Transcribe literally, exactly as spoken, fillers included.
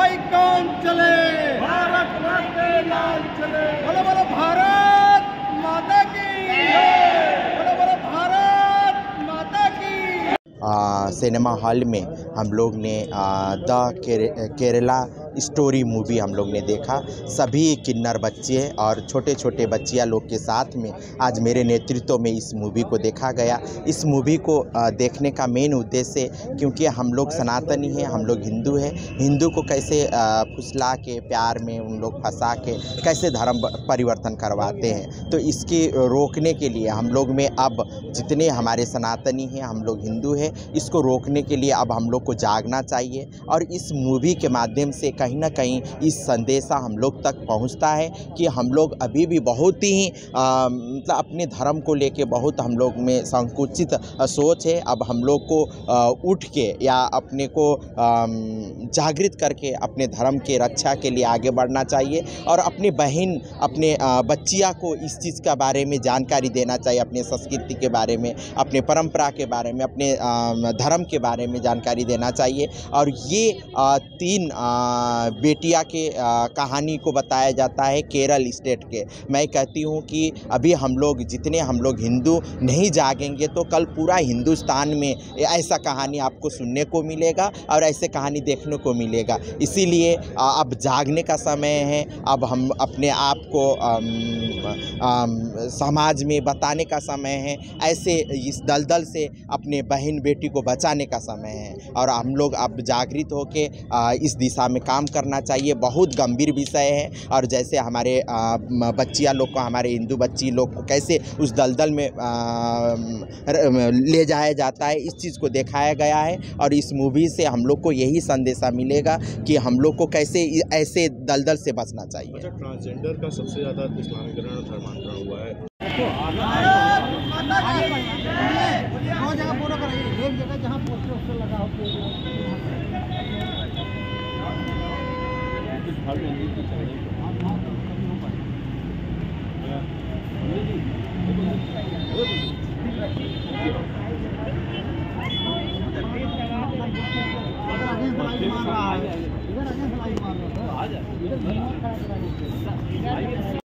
भाई कौन चले, भारत माते लाल चले। बोलो बोलो भारत माता की, बोलो बोलो भारत माता की। आ, सिनेमा हॉल में हम लोग ने द केरला स्टोरी मूवी हम लोग ने देखा। सभी किन्नर बच्चे और छोटे छोटे बच्चियाँ लोग के साथ में आज मेरे नेतृत्व में इस मूवी को देखा गया। इस मूवी को आ, देखने का मेन उद्देश्य, क्योंकि हम लोग सनातनी हैं, हम लोग हिंदू हैं, हिंदू को कैसे फुसला के प्यार में उन लोग फंसा के कैसे धर्म परिवर्तन करवाते हैं, तो इसकी रोकने के लिए हम लोग में अब जितने हमारे सनातनी हैं, हम लोग हिंदू हैं, इसको रोकने के लिए अब हम लोग को जागना चाहिए। और इस मूवी के माध्यम से कहीं ना कहीं इस संदेशा हम लोग तक पहुंचता है कि हम लोग अभी भी बहुत ही मतलब अपने धर्म को लेके बहुत हम लोग में संकुचित सोच है। अब हम लोग को आ, उठ के या अपने को आ, जागृत करके अपने धर्म के रक्षा के लिए आगे बढ़ना चाहिए और अपनी बहन अपने आ, बच्चियाँ को इस चीज़ का बारे में जानकारी देना चाहिए, अपने संस्कृति के बारे में, अपने परंपरा के बारे में, अपने धर्म के बारे में जानकारी देना चाहिए। और ये आ, तीन आ, बेटिया के कहानी को बताया जाता है केरल स्टेट के। मैं कहती हूँ कि अभी हम लोग जितने हम लोग हिंदू नहीं जागेंगे तो कल पूरा हिंदुस्तान में ऐसा कहानी आपको सुनने को मिलेगा और ऐसे कहानी देखने को मिलेगा। इसीलिए अब जागने का समय है। अब हम अपने आप को आम, आम, समाज में बताने का समय है। ऐसे इस दलदल से अपने बहन बेटी को बचाने का समय है और हम लोग अब जागृत होके इस दिशा में काम करना चाहिए। बहुत गंभीर विषय है और जैसे हमारे बच्चियाँ लोग को, हमारे हिंदू बच्ची लोग को कैसे उस दलदल में आ, ले जाया जाता है, इस चीज़ को दिखाया गया है। और इस मूवी से हम लोग को यही संदेशा मिलेगा कि हम लोग को कैसे ऐसे दलदल से बचना चाहिए। अच्छा, ट्रांसजेंडर का सबसे ज़्यादा इस्लामीकरण और धर्मांतरण हुआ है। दो जगह फोटो कराइए, एक जगह जहाँ पोस्टर वोस्टर लगा हो। मार रहा है इधर, आगे फ्लाई मार रहा है।